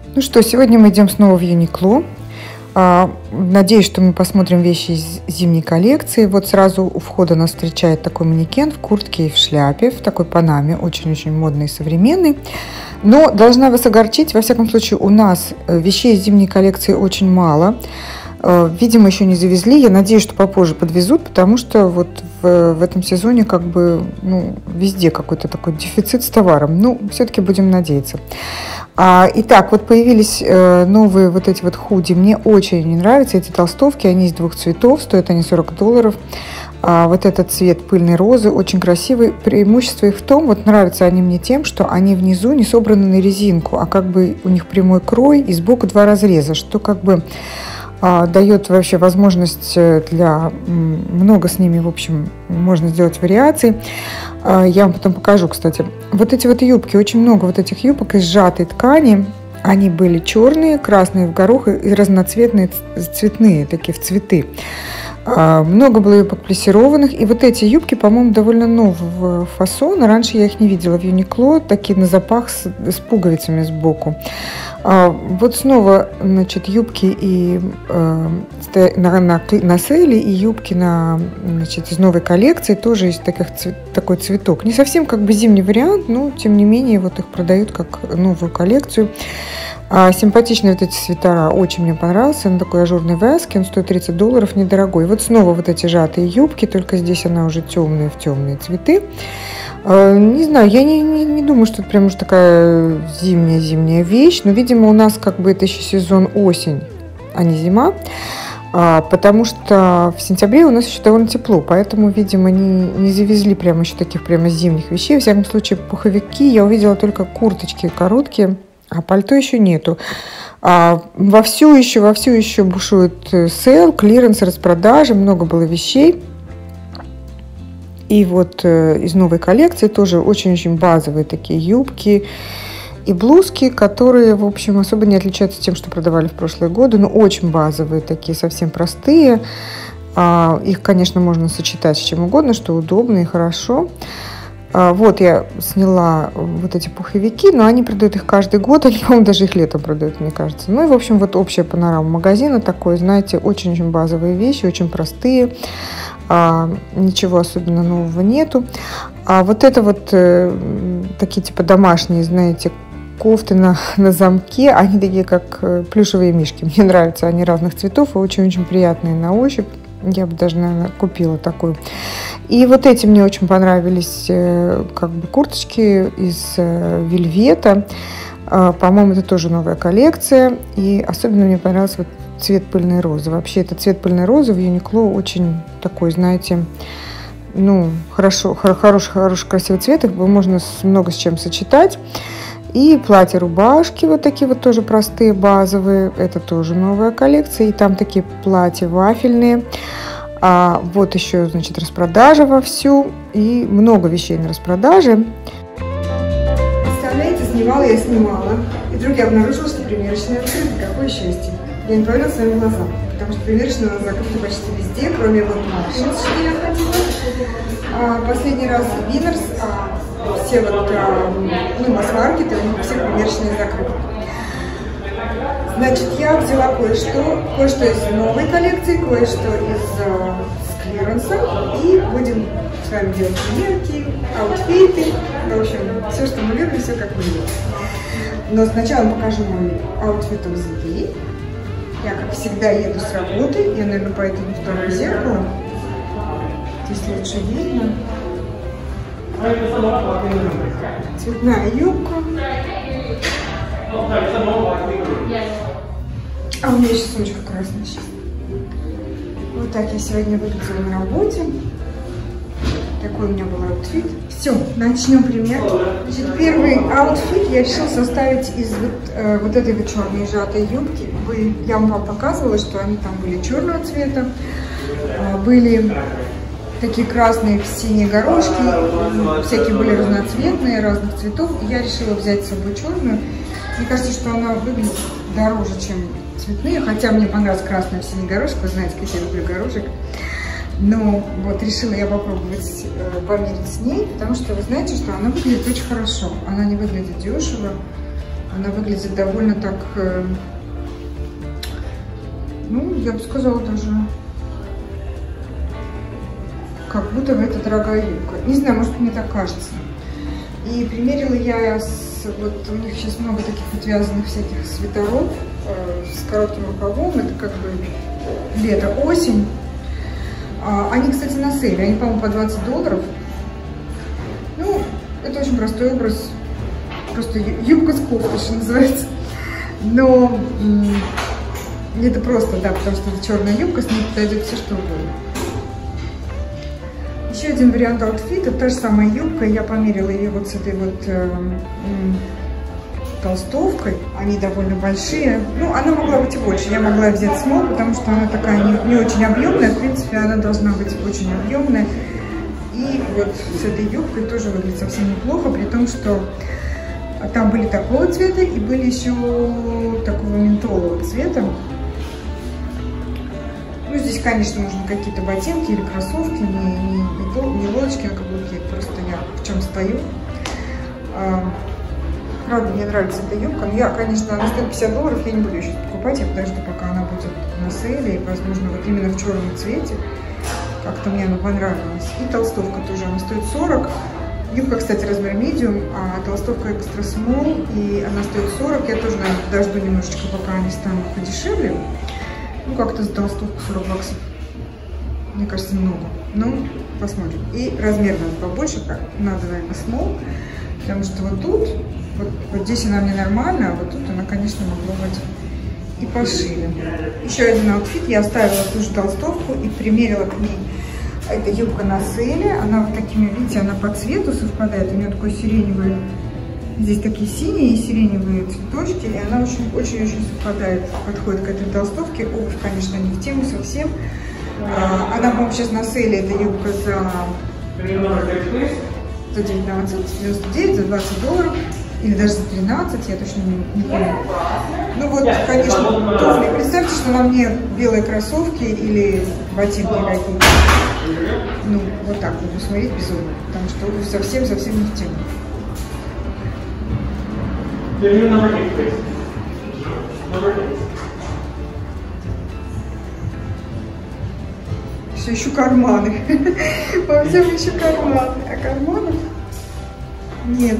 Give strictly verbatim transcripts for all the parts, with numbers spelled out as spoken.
Ну что, сегодня мы идем снова в Юникло. Надеюсь, что мы посмотрим вещи из зимней коллекции. Вот сразу у входа нас встречает такой манекен в куртке и в шляпе, в такой панаме, очень-очень модный и современный. Но должна вас огорчить, во всяком случае, у нас вещей из зимней коллекции очень мало. Видимо, еще не завезли. Я надеюсь, что попозже подвезут, потому что вот в, в этом сезоне как бы ну, везде какой-то такой дефицит с товаром. Ну, все-таки будем надеяться. А, итак, вот появились э, новые вот эти вот худи. Мне очень не нравятся эти толстовки. Они из двух цветов, стоят они сорок долларов. А, вот этот цвет пыльной розы очень красивый. Преимущество их в том, вот нравятся они мне тем, что они внизу не собраны на резинку, а как бы у них прямой крой и сбоку два разреза, что как бы дает вообще возможность для много с ними, в общем, можно сделать вариаций. Я вам потом покажу, кстати. Вот эти вот юбки, очень много вот этих юбок из сжатой ткани. Они были черные, красные в горох и разноцветные, цветные, такие в цветы. Много было юбок плессированных. И вот эти юбки, по-моему, довольно нового фасона. Раньше я их не видела в Юникло. Такие на запах с, с пуговицами сбоку. А, вот снова, значит, юбки и э, на, на, на сейле и юбки на, значит, из новой коллекции. Тоже есть таких, цвет, такой цветок. Не совсем как бы зимний вариант, но тем не менее вот их продают как новую коллекцию. А симпатичные вот эти свитера, очень мне понравился, на такой ажурной вязке, он стоит тридцать долларов, недорогой. Вот снова вот эти сжатые юбки, только здесь она уже темная, в темные цветы. А, не знаю, я не, не, не думаю, что это прям уж такая зимняя-зимняя вещь, но, видимо, у нас как бы это еще сезон осень, а не зима. А, потому что в сентябре у нас еще довольно тепло, поэтому, видимо, не, не завезли прямо еще таких прямо зимних вещей. В всяком случае, пуховики я увидела только курточки короткие, а пальто еще нету. А вовсю еще, вовсю еще бушует сейл, клиренс, распродажи, много было вещей. И вот э, из новой коллекции тоже очень-очень базовые такие юбки и блузки, которые, в общем, особо не отличаются тем, что продавали в прошлые годы, но очень базовые такие, совсем простые. А, их, конечно, можно сочетать с чем угодно, что удобно и хорошо. Вот я сняла вот эти пуховики, но они продают их каждый год, они, по-моему, даже их летом продают, мне кажется. Ну и, в общем, вот общая панорама магазина такой, знаете, очень-очень базовые вещи, очень простые, а, ничего особенно нового нету. А вот это вот э, такие типа домашние, знаете, кофты на, на замке, они такие как плюшевые мишки, мне нравятся, они разных цветов и очень-очень приятные на ощупь. Я бы даже, наверное, купила такую. И вот эти мне очень понравились как бы курточки из вельвета. По-моему, это тоже новая коллекция. И особенно мне понравился вот цвет пыльной розы. Вообще, этот цвет пыльной розы в Юникло очень такой, знаете, ну, хорошо, хороший, хороший, красивый цвет. Их можно много с чем сочетать. И платья-рубашки вот такие вот тоже простые, базовые. Это тоже новая коллекция. И там такие платья вафельные. А вот еще, значит, распродажа вовсю. И много вещей на распродаже. Представляете, снимала я снимала. И вдруг я обнаружила, что примерочная открыта. Какое счастье. Я не поверила своим глазам. Потому что примерочная закрыта почти везде, кроме вот Марши, что я ходила. А, последний раз Винерс. А, все вот, ну, масс-маркеты, у них все примерочные закрыты. Значит, я взяла кое-что, кое-что из новой коллекции, кое-что из э, с клиренса. И будем с вами делать примерки, аутфиты. В общем, все, что мы любим, все как мы любим. Но сначала покажу мой аутфит of the day. Я, как всегда, еду с работы. Я, наверное, пойду на второе зеркало. Здесь лучше видно. Цветная юбка. А у меня еще сумочка красная сейчас. Вот так я сегодня выглядела на работе. Такой у меня был аутфит. Все, начнем пример. Значит, первый аутфит я решила составить из вот, э, вот этой вот черной сжатой юбки. Вы, я вам показывала, что они там были черного цвета, э, были такие красные, синие горошки, всякие были разноцветные, разных цветов. И я решила взять с собой черную. Мне кажется, что она выглядит дороже, чем цветные, хотя мне понравился красный синий горошек, вы знаете, как я люблю горошек. Но вот решила я попробовать э, померить с ней, потому что вы знаете, что она выглядит очень хорошо. Она не выглядит дешево. Она выглядит довольно так, ну, я бы сказала даже, как будто бы это дорогая юбка. Не знаю, может, мне так кажется. И примерила я, с, вот у них сейчас много таких вот вязаных всяких свитеров э, с коротким рукавом. Это как бы лето, осень. А, они, кстати, на сейле. Они, по-моему, по двадцать долларов. Ну, это очень простой образ. Просто юбка с кофтой, что называется. Но это просто, да, потому что это черная юбка, с ней подойдет все что угодно. Еще один вариант аутфита, та же самая юбка, я померила ее вот с этой вот э, э, толстовкой, они довольно большие, ну, она могла быть и больше, я могла взять смол, потому что она такая не, не очень объемная, в принципе, она должна быть очень объемная, и вот с этой юбкой тоже выглядит совсем неплохо, при том, что там были такого цвета и были еще такого ментолового цвета. Ну, здесь, конечно, нужны какие-то ботинки или кроссовки, не, не, не, не лодочки на каблуке, просто я в чем стою. А, правда, мне нравится эта юбка, но я, конечно, она стоит пятьдесят долларов, я не буду ее сейчас покупать, я подожду, пока она будет на сейле, и, возможно, вот именно в черном цвете, как-то мне она понравилась. И толстовка тоже, она стоит сорок. Юбка, кстати, размер medium, а толстовка extra small, и она стоит сорок. Я тоже, наверное, подожду немножечко, пока они станут подешевле. Ну, как-то за толстовку сорок баксов. Мне кажется, много. Ну, посмотрим. И размер надо побольше, как надо, наверное, small. Потому что вот тут, вот, вот здесь она мне нормальная, а вот тут она, конечно, могла быть и пошире. Еще один аутфит. Я оставила ту же толстовку и примерила к ней. Это юбка на сейле. Она вот такими, видите, она по цвету совпадает. У нее такой сиреневый. Здесь такие синие и сиреневые цветочки, и она очень-очень совпадает, подходит к этой толстовке. Обувь, конечно, не в тему совсем. А, она, по-моему, сейчас на сейле, эта юбка за, за девятнадцать, девяносто девять, за двадцать долларов, или даже за тринадцать, я точно не, не помню. Ну вот, конечно, туфли. Представьте, что на мне белые кроссовки или ботинки какие-то. Ну, вот так буду смотреть безумно, потому что обувь совсем-совсем не в тему. Number eight, please. Number eight. Все ищу карманы. Во всем ищу карманы. А карманов нет.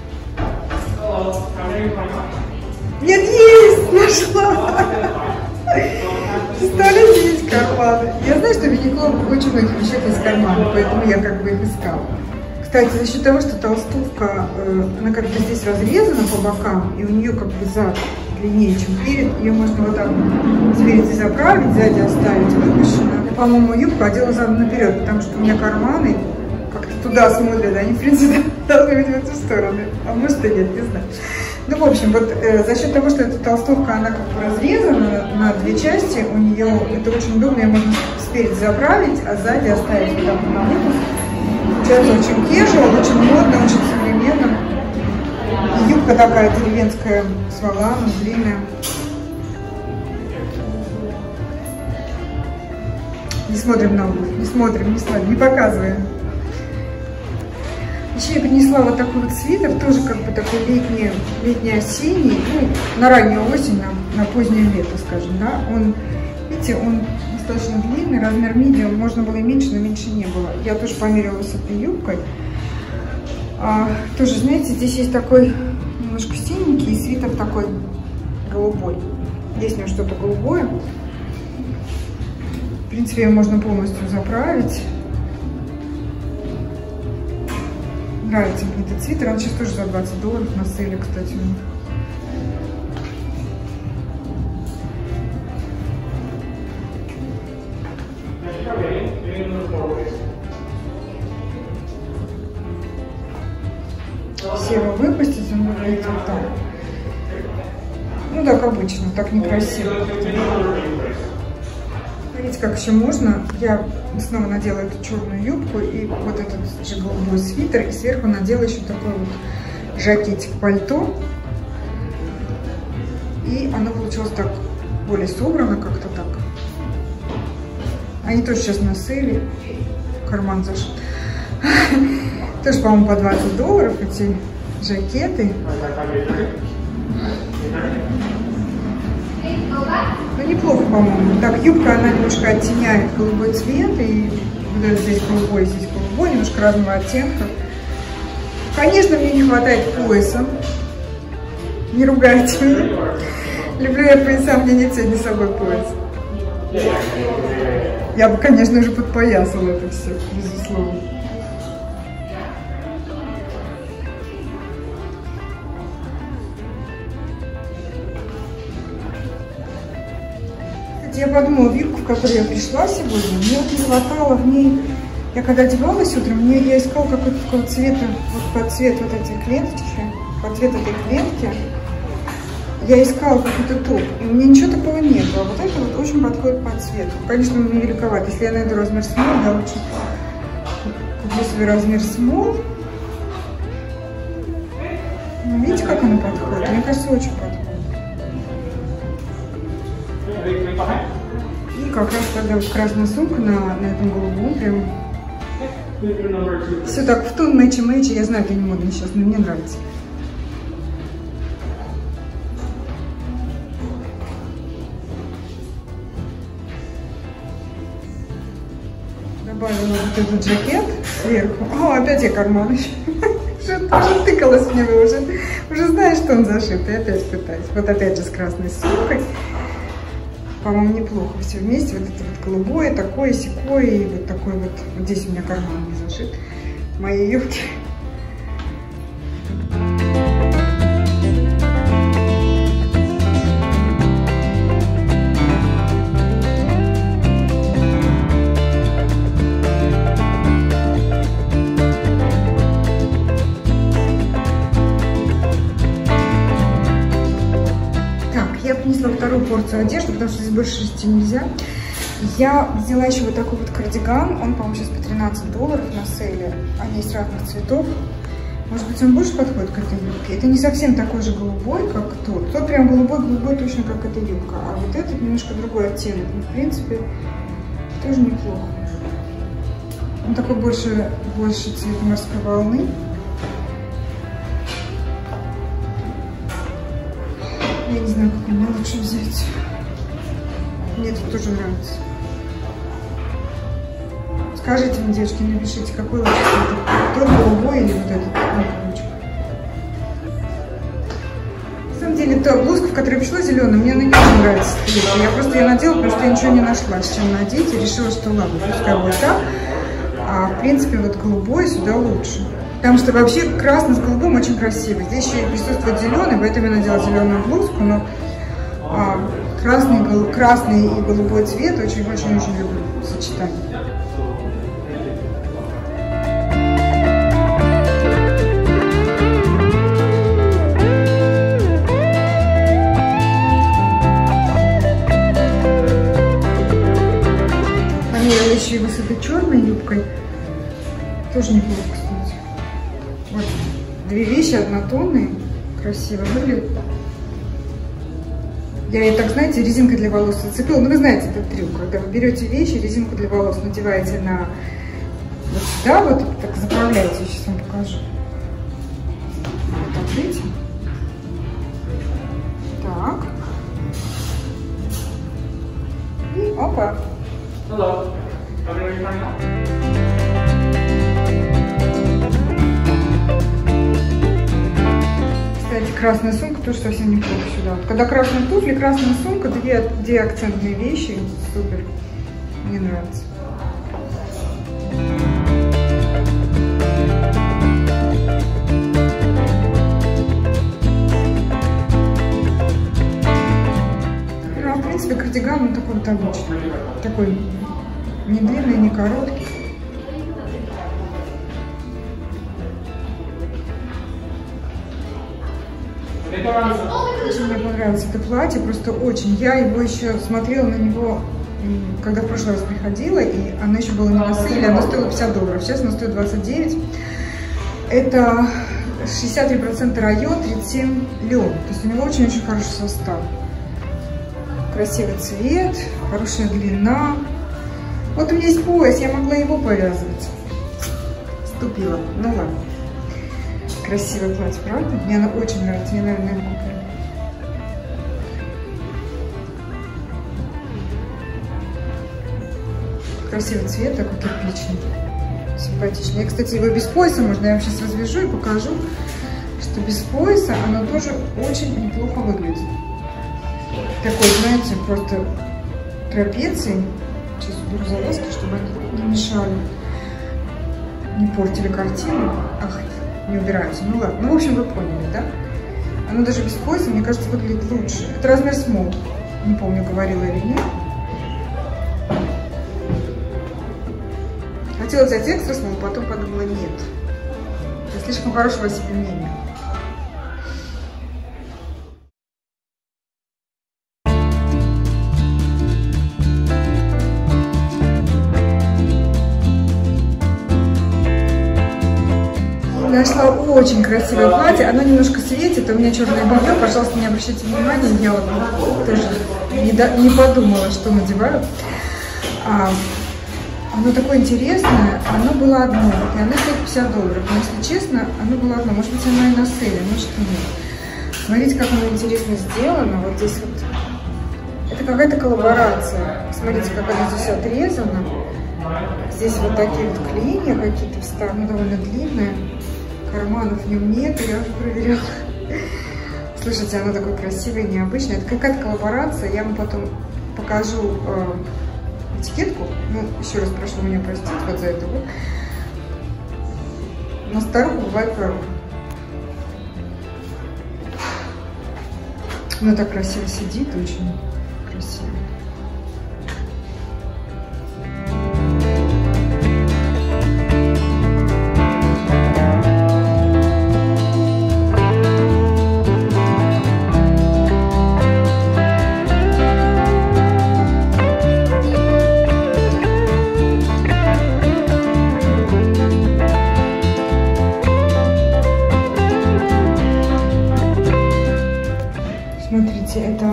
Нет, есть! Нашла! Представляете, есть карманы. Я знаю, что в Юникло очень многих вещах есть карманы, поэтому я как бы их искала. Кстати, за счет того, что толстовка, э, она как бы здесь разрезана по бокам, и у нее как бы зад длиннее, чем перед, ее можно вот так спереди заправить, сзади оставить выпущено. По-моему, юбку одела задом наперед, потому что у меня карманы как-то туда смотрят, они, в принципе, должны быть в эту сторону. А может и нет, не знаю. Ну, в общем, вот э, за счет того, что эта толстовка, она как бы разрезана на две части, у нее это очень удобно, ее можно спереди заправить, а сзади оставить вот так на выпуск. Получается очень casual, очень модно, очень современно. И юбка такая деревенская с воланом, длинная. Не смотрим на обувь, не смотрим, не смотрим, не показываем. Еще я принесла вот такой вот свитер, тоже как бы такой летний, летний-осенний, ну, на раннюю осень, на, на позднее лето, скажем, да. Он, видите, он достаточно длинный, размер medium, можно было и меньше, но меньше не было. Я тоже померила с этой юбкой. А, тоже, знаете, здесь есть такой немножко синенький и свитер такой голубой. Здесь у него что-то голубое. В принципе, ее можно полностью заправить. Нравится мне этот свитер. Он сейчас тоже за двадцать долларов на сейле, кстати. Серого выпустить, он выглядит вот так. Ну, так обычно, так некрасиво. Видите, как еще можно. Я снова надела эту черную юбку и вот этот же голубой свитер. И сверху надела еще такой вот жакетик пальто. И оно получилось так более собрано, как-то так. Они тоже сейчас на сейле. Карман зашел. Тоже, по-моему, по двадцать долларов эти жакеты. Ну, неплохо, по-моему. Так, юбка, она немножко оттеняет голубой цвет. И вот здесь голубой, здесь голубой, немножко разного оттенка. Конечно, мне не хватает пояса. Не ругайте меня. Люблю я пояса, мне нет сегодня с собой пояс. Я бы, конечно же, подпоясала это все, безусловно. Я подумала, вилку, в которую я пришла сегодня, мне вот не хватало в ней, я когда одевалась утром, мне, я искала какой-то такого цвета, вот под цвет вот этой клеточки, под цвет этой клетки, я искала какой-то топ, и у меня ничего такого нет, а вот это вот очень подходит под цвет. Конечно, он мне великоват, если я найду размер смол, я лучше куплю себе размер смол. Ну, видите, как она подходит? Мне кажется, очень подходит. И как раз тогда вот красная сумка на, на этом голубом прям. Все так в тон мэчи-мэчи. Я знаю, это не модно сейчас, но мне нравится. Добавила вот этот жакет сверху. О, опять я карман еще. Уже тыкалась в него, уже, уже знаешь, что он зашит. И опять пытаюсь. Вот опять же с красной сумкой. По-моему, неплохо все вместе. Вот это вот голубое, такое, секое, и вот такой вот. Вот здесь у меня карман не зашит. Мои юбки. Принесла вторую порцию одежды, потому что здесь больше шерсти нельзя. Я взяла еще вот такой вот кардиган. Он, по-моему, сейчас по тринадцать долларов на сейле. Они есть разных цветов. Может быть, он больше подходит к этой юбке. Это не совсем такой же голубой, как тот. Тот прям голубой-голубой, точно как эта юбка. А вот этот немножко другой оттенок. Но, в принципе, тоже неплохо. Он такой больше, больше цвета морской волны. Я не знаю, как мне лучше взять. Мне это тоже нравится. Скажите мне, девочки, напишите, какой лучше цвет. Тот голубой или вот этот? На самом деле, та блузка, в которой я пришла, зеленая, мне она не очень нравится. Я просто ее надела, потому что я ничего не нашла, с чем надеть. И решила, что ладно, пускай будет так. А в принципе, вот голубой сюда лучше. Потому что вообще красный с голубым очень красиво. Здесь еще и присутствует зеленый, поэтому я надела зеленую блузку, но а, красный, гол, красный и голубой цвет очень-очень-очень люблю сочетание. Померила еще его с этой черной юбкой. Тоже неплохо, кстати. Вот две вещи однотонные, красиво выглядят. Я ее так, знаете, резинкой для волос зацепила. Ну, вы знаете этот трюк, когда вы берете вещи, резинку для волос надеваете на вот сюда, вот так заправляете. Я сейчас вам покажу. Вот так, видите? Так. И опа. Hello. Кстати, красная сумка тоже совсем неплохо сюда. Когда красные туфли, красная сумка, две, две акцентные вещи. Супер. Мне нравится. Ну, а в принципе, кардиган он такой вот обычный. Такой не длинный, не короткий. Очень мне понравилось это платье, просто очень. Я его еще смотрела на него, когда в прошлый раз приходила, и оно еще было не на сейле, оно стоило пятьдесят долларов, сейчас оно стоит двадцать девять. Это шестьдесят три процента район, тридцать семь лен, то есть у него очень-очень хороший состав. Красивый цвет, хорошая длина. Вот у меня есть пояс, я могла его повязывать. Ступила, ну ладно. Красивое платье, правда? Мне оно очень нравится, мне, наверное, куплю. красивый цвет, такой кирпичный. Симпатичный. Я, кстати, его без пояса можно. Я вам сейчас развяжу и покажу, что без пояса оно тоже очень неплохо выглядит. Такой, знаете, просто трапеции. Сейчас уберу завязки, чтобы они не мешали, не портили картину. Ах, не убираются. Ну ладно. Ну, в общем, вы поняли, да? Оно даже без пояса, мне кажется, выглядит лучше. Это размер смол. Не помню, говорила или нет. Хотела взять экстра смол, потом подумала, нет. Это слишком хорошего о себе мнения. Нашла очень красивое платье, оно немножко светит, у меня черное белье, пожалуйста, не обращайте внимания, я вот тоже не, до, не подумала, что надеваю. А, оно такое интересное, оно было одно, и оно стоит пятьдесят долларов, но если честно, оно было одно, может быть, оно и на сейле, может и нет. Смотрите, как оно интересно сделано, вот здесь вот, это какая-то коллаборация, смотрите, как оно здесь отрезано, здесь вот такие вот клинья какие-то вставлены, ну, довольно длинные. Карманов в нем нет, я уже проверяла. Слушайте, оно такое красивое, необычное. Это какая-то коллаборация. Я вам потом покажу э, этикетку. Ну, еще раз прошу меня простить вот за это. На старуху бывает пророк. Оно так красиво сидит, очень красиво. Смотрите, это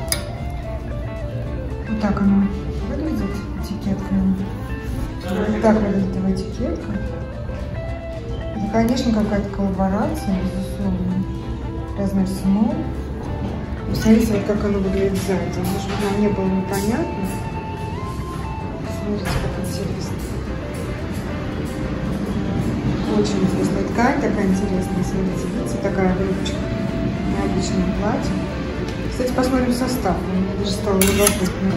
вот так оно выглядит, этикетка. Вот так выглядит его этикетка. Это, конечно, какая-то коллаборация, безусловно. Размер смол. Посмотрите, вот как оно выглядит сзади. Может быть, нам не было непонятно. Смотрите, как интересно. Очень интересная ткань, такая интересная. Смотрите, видите, такая выручка. Необычное платье. Кстати, посмотрим состав. Мне даже стало любопытно.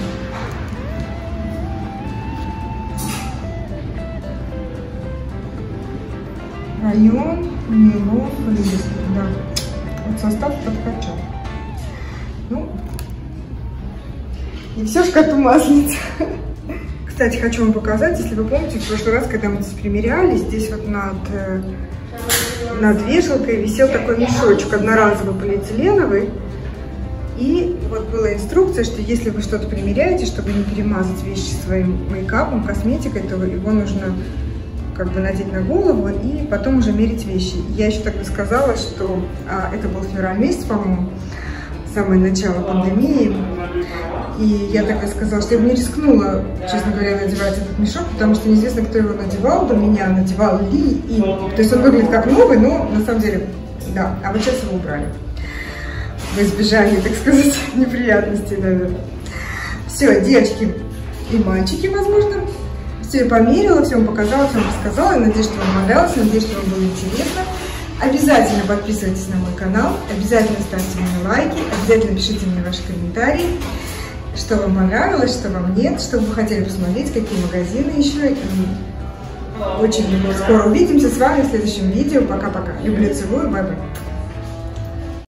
Район, нейлон, полиэстер. Да. Вот состав подкачал. Ну, и все ж коту масленица. Кстати, хочу вам показать, если вы помните, в прошлый раз, когда мы здесь примеряли, здесь вот над, над вешалкой висел такой мешочек одноразовый полиэтиленовый. И вот была инструкция, что если вы что-то примеряете, чтобы не перемазать вещи своим мейкапом, косметикой, то его нужно как бы надеть на голову и потом уже мерить вещи. Я еще тогда сказала, что а, это был февраль месяц, по-моему, самое начало пандемии. И я тогда сказала, что я бы не рискнула, честно говоря, надевать этот мешок, потому что неизвестно, кто его надевал до меня, надевал ли. И, то есть он выглядит как новый, но на самом деле, да. А вот сейчас его убрали. В избежание, так сказать, неприятностей, наверное. Все, девочки и мальчики, возможно. Все я померила, все вам показала, все вам рассказала. Я надеюсь, что вам понравилось, надеюсь, что вам было интересно. Обязательно подписывайтесь на мой канал, обязательно ставьте мне лайки, обязательно пишите мне ваши комментарии, что вам понравилось, что вам нет, что вы хотели посмотреть, какие магазины еще. И очень скоро увидимся с вами в следующем видео. Пока-пока. Люблю, целую, бай-бай.